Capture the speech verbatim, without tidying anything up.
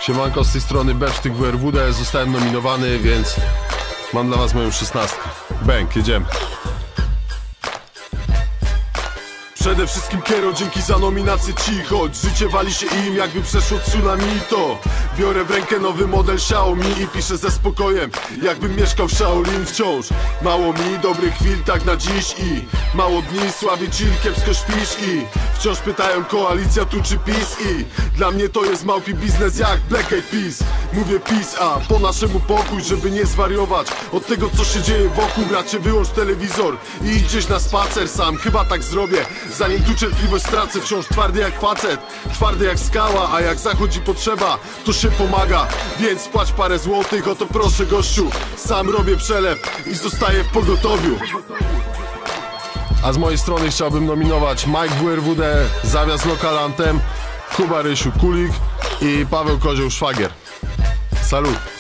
Siemanko, z tej strony Besztyk W R W D. Zostałem nominowany, więc mam dla was moją szesnastkę. Bęk, jedziemy. Przede wszystkim Kiero, dzięki za nominację cicho. Życie wali się im, jakby przeszło tsunami. To biorę w rękę nowy model Xiaomi i piszę ze spokojem, jakbym mieszkał w Shaolin wciąż. Mało mi dobrych chwil tak na dziś i mało dni, słaby chill, kiepsko śpisz i wciąż pytają koalicja tu czy PiS i dla mnie to jest małpi biznes jak Black Eyed Peas. Mówię peace, a po naszemu pokój, żeby nie zwariować od tego co się dzieje wokół. Bracie, wyłącz telewizor i idź gdzieś na spacer sam, chyba tak zrobię, zanim tu cierpliwość stracę. Wciąż twardy jak facet, twardy jak skała, a jak zachodzi potrzeba, to się pomaga. Więc płać parę złotych, oto proszę gościu. Sam robię przelew i zostaję w pogotowiu. A z mojej strony chciałbym nominować Mike W R W D, Zawias Local Anthem, Kuba Rysiu Kulik i Paweł Kozioł Szwagier. Salut!